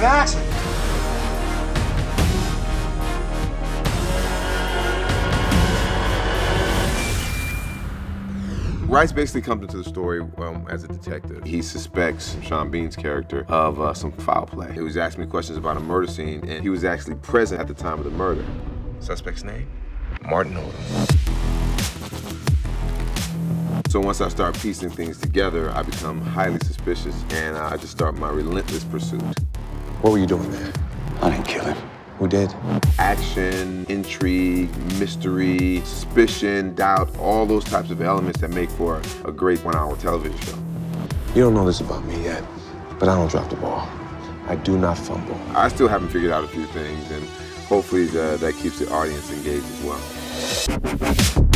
action! Rice basically comes into the story as a detective. He suspects Sean Bean's character of some foul play. He was asking me questions about a murder scene, and he was actually present at the time of the murder. Suspect's name? Martin Odom. So once I start piecing things together, I become highly suspicious, and I just start my relentless pursuit. What were you doing there? I didn't kill him. Who did? Action, intrigue, mystery, suspicion, doubt, all those types of elements that make for a great one-hour television show. You don't know this about me yet, but I don't drop the ball. I do not fumble. I still haven't figured out a few things, and hopefully that keeps the audience engaged as well.